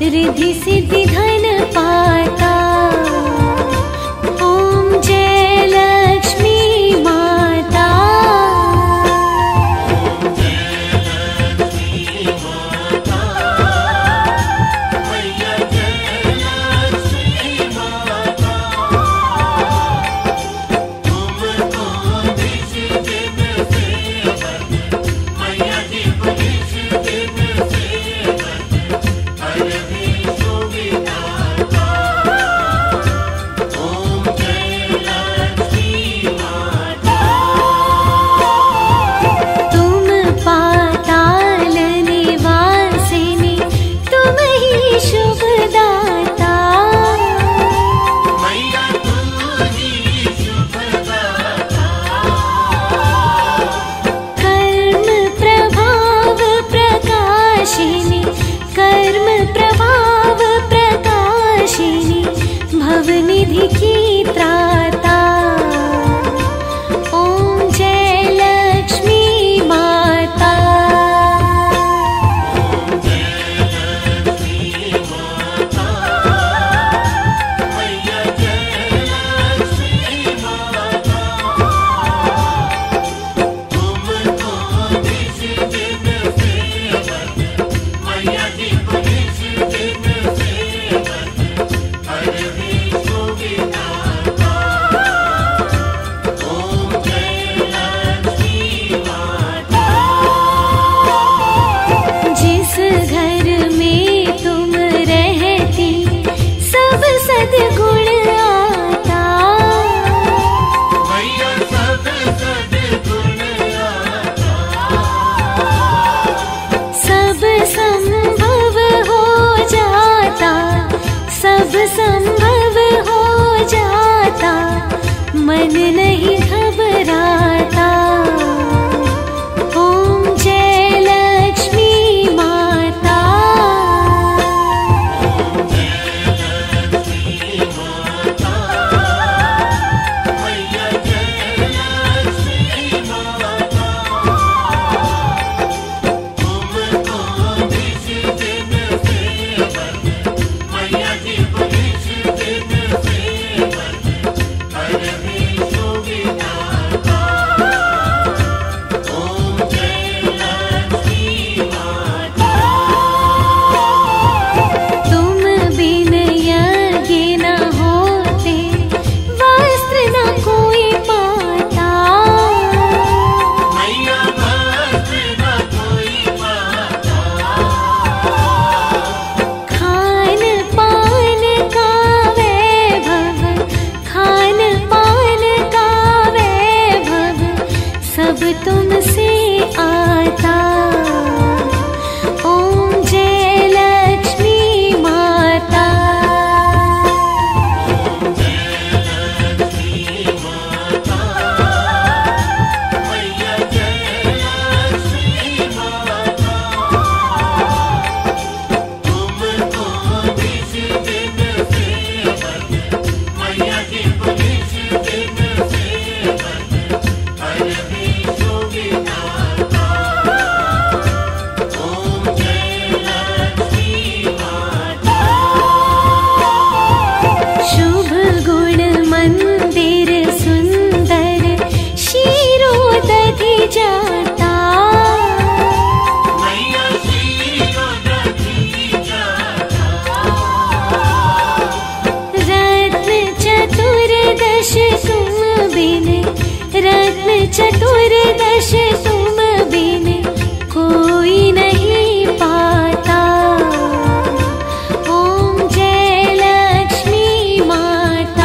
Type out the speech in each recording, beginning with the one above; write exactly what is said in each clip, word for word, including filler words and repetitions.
रिद्धि सिद्धि धन पाता। ओम जय लक्ष्मी माता। भवनिधि की त्राता। ओम जय लक्ष्मी माता। संभव हो जाता, मन नहीं घबराता। ओम जय लक्ष्मी माता। तुमसे आता। ओम जय लक्ष्मी माता। चतुर्दश तुम बिन कोई नहीं पाता। ओम जय लक्ष्मी माता।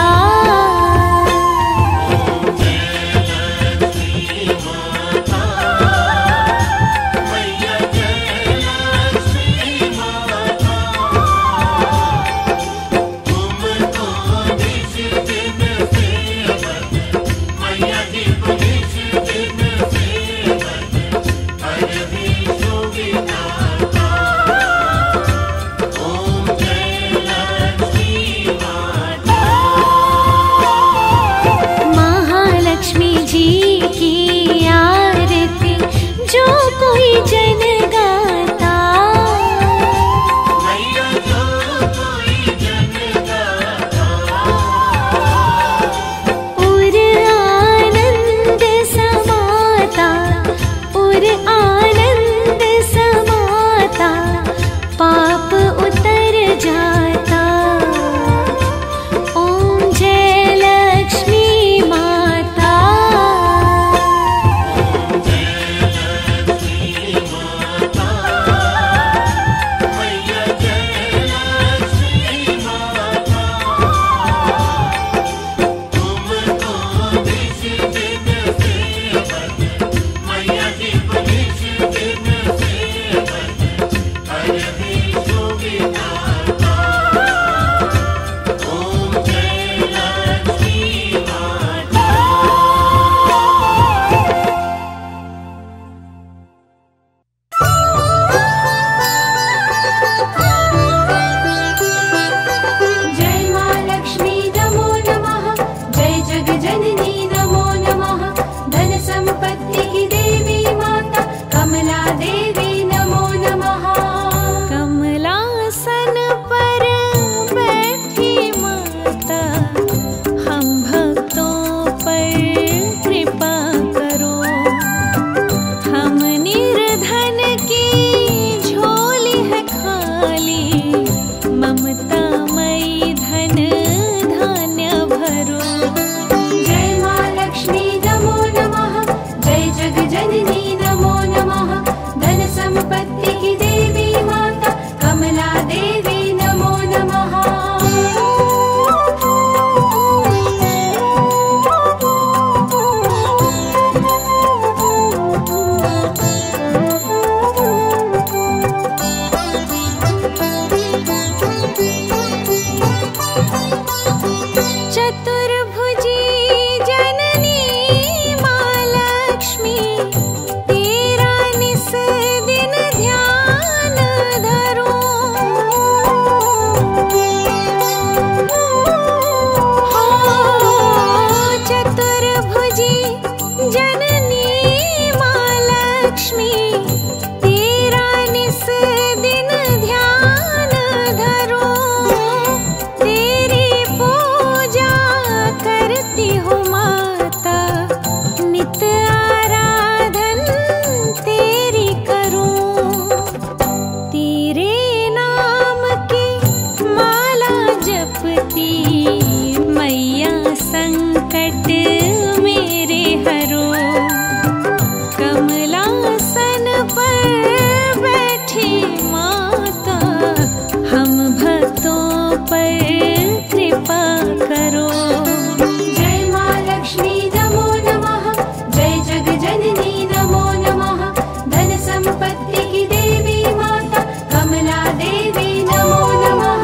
भक्तों पर कृपा करो। जय माँ लक्ष्मी नमो नमः, जय जगजननी नमो नमः, धन संपत्ति की देवी माता कमला देवी नमो नमः।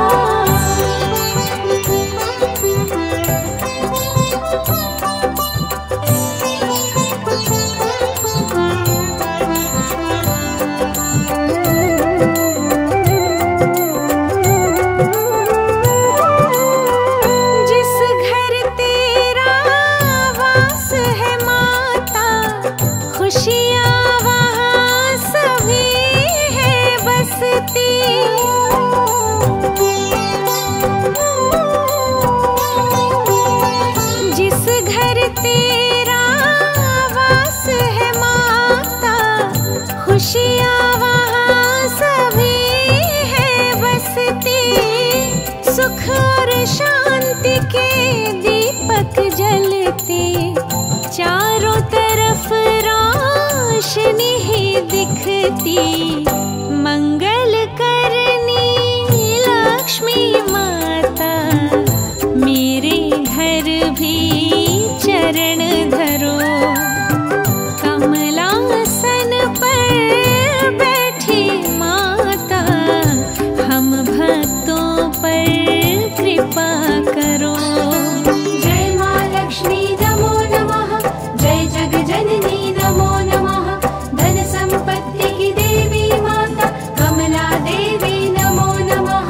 जिस घर तेरा वास है माता, खुशियाँ वहाँ सभी है बसती। जिस घर तेरा वास है माता, खुशियाँ वहाँ सभी है बसती। सुख और शांति के दीपक जलते, चारों तरफ रोशनी ही दिखती। मंगल करनी लक्ष्मी माता, मेरे घर भी चरण धरो। कमलासन पर बैठी माता, हम भक्तों पर कृपा करो। जय माँ लक्ष्मी नमो नमः, जय जगजननी नमो नमः, धन संपत्ति की देवी माता कमला देवी नमो नमः।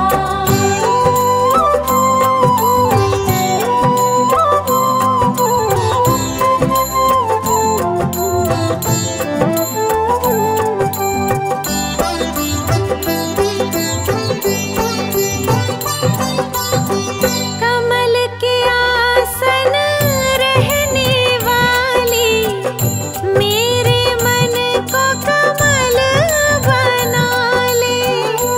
कमल के आसन रहने वाली, मेरे मन को कमल बना ले।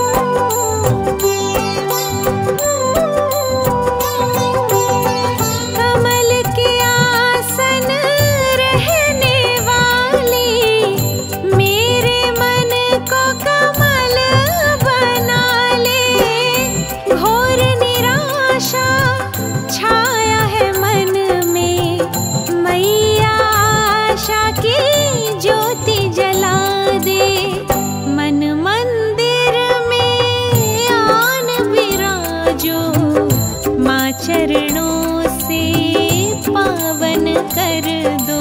कमल के आसन रहने वाली, मेरे मन को कमल बना ले। घोर निराशा छाया है मन में, मैया आशा की ज्योति जला दे। मन मंदिर में आन विराजो, माँ चरणों से पावन कर दो।